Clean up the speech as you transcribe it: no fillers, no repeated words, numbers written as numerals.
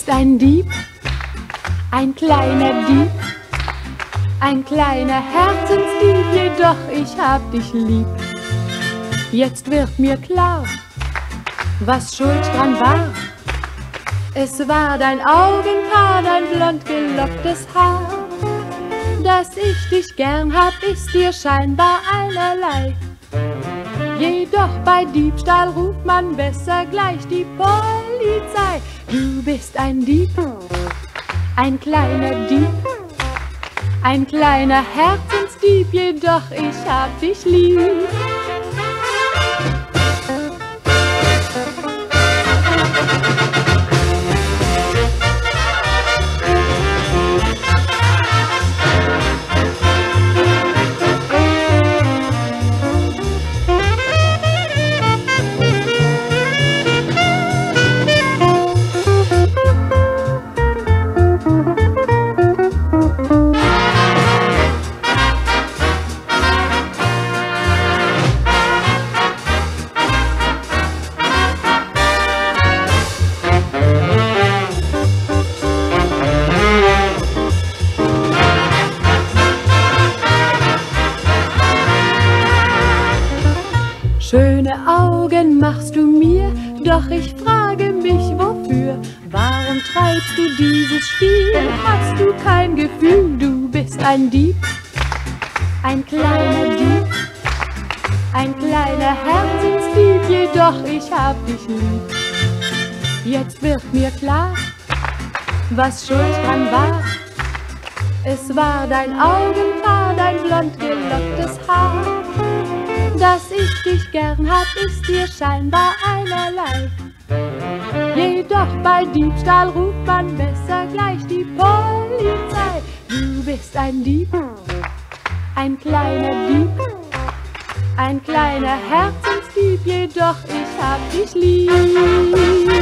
bist ein Dieb, ein kleiner Dieb, ein kleiner Herzensdieb, jedoch ich hab dich lieb. Jetzt wird mir klar, was schuld dran war. Es war dein Augenpaar, dein blond gelocktes Haar. Dass ich dich gern hab, ist dir scheinbar einerlei. Jedoch bei Diebstahl ruft man besser gleich die Polizei. Du bist ein Dieb, ein kleiner Dieb, ein kleiner Herzensdieb, jedoch ich hab dich lieb. Schöne Augen machst du mir, doch ich frage mich wofür. Warum treibst du dieses Spiel? Hast du kein Gefühl? Du bist ein Dieb, ein kleiner Dieb, ein kleiner Herzensdieb, jedoch ich hab dich lieb. Jetzt wird mir klar, was schuld dran war. Es war dein Augenpaar, dein blond gelocktes Haar. Dass ich dich gern hab, ist dir scheinbar einerlei. Jedoch bei Diebstahl ruft man besser gleich die Polizei. Du bist ein Dieb, ein kleiner Dieb, ein kleiner Herzensdieb, jedoch ich hab dich lieb.